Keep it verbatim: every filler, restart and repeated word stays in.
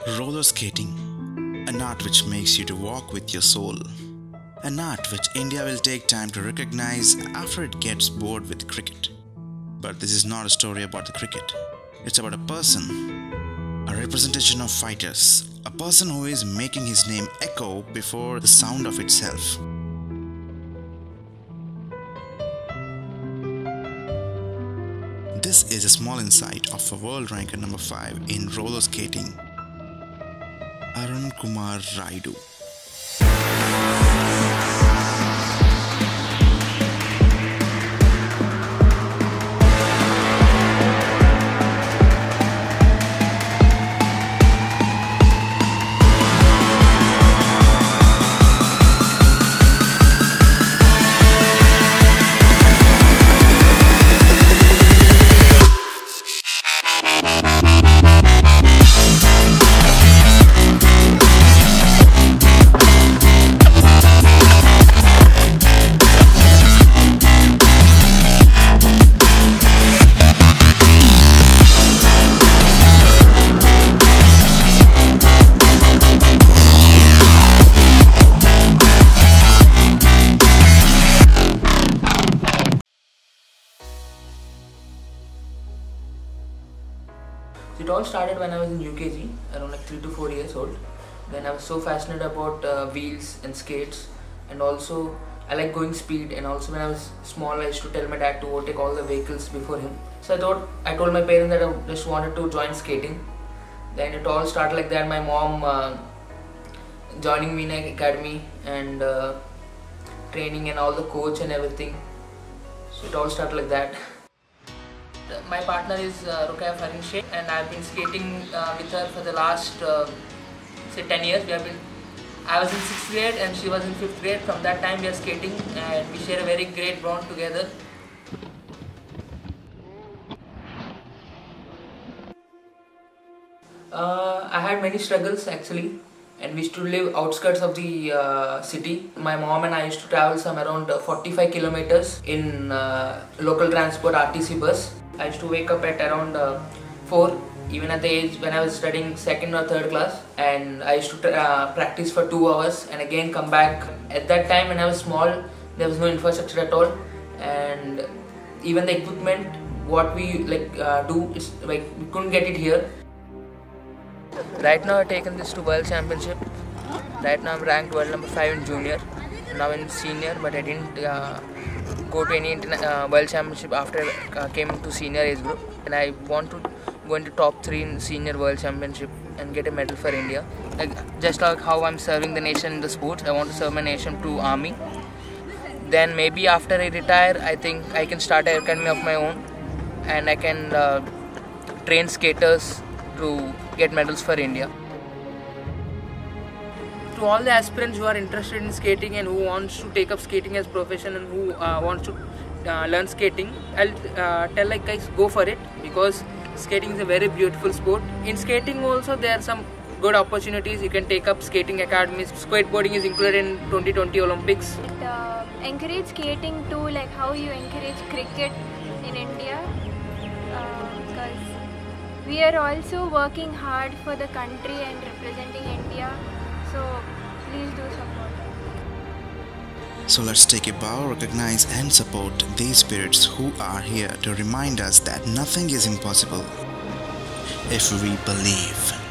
Roller skating, an art which makes you to walk with your soul. An art which India will take time to recognize after it gets bored with cricket. But this is not a story about the cricket. It's about a person, a representation of fighters, a person who is making his name echo before the sound of itself. This is a small insight of a world ranker number five in roller skating, Arun Kumar Raidu. It all started when I was in U K G, around like three to four years old. Then I was so fascinated about uh, wheels and skates, and also I like going speed. And also when I was small, I used to tell my dad to overtake all the vehicles before him. So I thought I told my parents that I just wanted to join skating. Then it all started like that. My mom uh, joining me in an academy and uh, training and all the coach and everything. So it all started like that. My partner is uh, Ruqayya Farin Sheikh, and I've been skating uh, with her for the last uh, say ten years. We have been. I was in sixth grade and she was in fifth grade. From that time we are skating and we share a very great bond together. Uh, I had many struggles actually, and we used to live outskirts of the uh, city. My mom and I used to travel some around uh, forty-five kilometers in uh, local transport R T C bus. I used to wake up at around uh, four, even at the age when I was studying second or third class, and I used to uh, practice for two hours and again come back. At that time when I was small, there was no infrastructure at all, and even the equipment what we like uh, do is like we couldn't get it here. Right now I've taken this to World Championship. Right now I'm ranked world number five in junior, now in senior, but I didn't uh, go to any uh, World Championship after I uh, came to senior age group. And I want to go into top three in senior World Championship and get a medal for India. Like, just like how I'm serving the nation in the sports, I want to serve my nation to army. Then maybe after I retire, I think I can start an academy of my own, and I can uh, train skaters to get medals for India. To all the aspirants who are interested in skating and who wants to take up skating as profession and who uh, wants to uh, learn skating, I'll uh, tell like guys, go for it, because skating is a very beautiful sport. In skating also there are some good opportunities. You can take up skating academies. Skateboarding is included in twenty twenty Olympics. It, uh, encourage skating too, like how you encourage cricket in India, because uh, we are also working hard for the country and representing India. So please do support. So let's take a bow, recognize and support these spirits who are here to remind us that nothing is impossible if we believe.